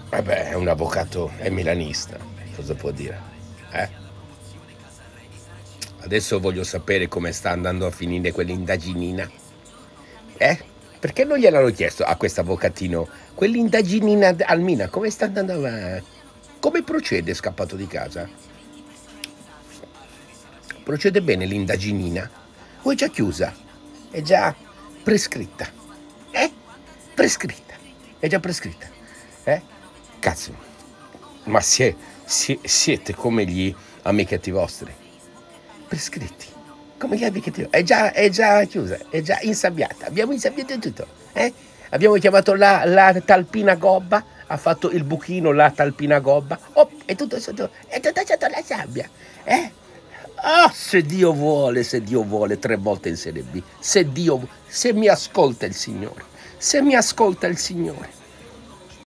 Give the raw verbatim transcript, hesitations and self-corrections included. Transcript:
Vabbè, è un avvocato, è milanista, cosa può dire? Eh? Adesso voglio sapere come sta andando a finire quell'indaginina. Eh? Perché non gliel'hanno chiesto a questo avvocatino? Quell'indaginina al Mina, come sta andando avanti? Come procede scappato di casa? Procede bene l'indaginina? O è già chiusa? È già prescritta? Eh? Prescritta. È già prescritta. Eh? Cazzo. Ma sie, sie, siete come gli amichetti vostri. Prescritti. Come gli amichetti vostri. È già, è già chiusa, è già insabbiata. Abbiamo insabbiato tutto. Eh? Abbiamo chiamato la, la talpina gobba, ha fatto il buchino la talpina gobba. Oh, è tutto sotto, è tutto sotto la sabbia. Eh? Ah, se Dio vuole, se Dio vuole, tre volte in Serie B. Se Dio, se mi ascolta il Signore, se mi ascolta il Signore.